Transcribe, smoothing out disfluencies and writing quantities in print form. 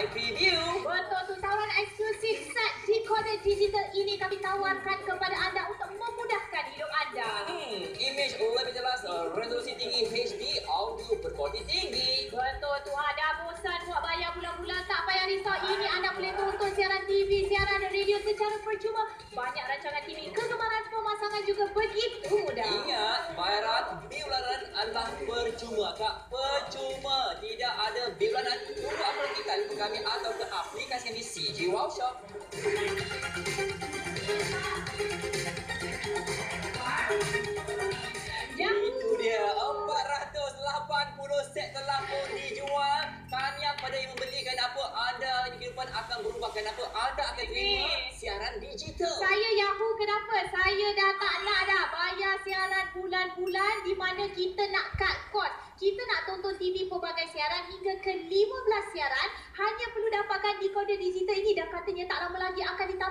live preview. Betul tu, tawaran eksklusif set decoder digital ini kami tawarkan kepada anda untuk memudahkan hidup anda. Image lebih jelas, resolusi tinggi HD, audio berkualiti tinggi. Betul tu, dah bosan buat bayar bulan-bulan, tak payah risau. Ini anda boleh tonton siaran TV, siaran radio secara percuma. Banyak rancangan TV kegemaran pemasangan juga begitu mudah. Ingat, bayaran bil bulanan adalah percuma, Kak. Percuma. Tidak ada bil bulanan. Tunggu upload kita ke kami atau ke aplikasi kami CG Wow Shop. Itu dia, 480 set telah pun dijual. Tahniah pada yang membelikan apa anda kehidupan akan berubah. Kenapa anda akan terima siaran digital. Saya Yahoo, kenapa? Saya dah tak nak dah bayar siaran bulan-bulan di mana kita nak cut cost. Kita nak tonton TV pelbagai siaran hingga ke 15 siaran. Hanya perlu dapatkan decoder digital ini dan katanya tak lama lagi akan ditambah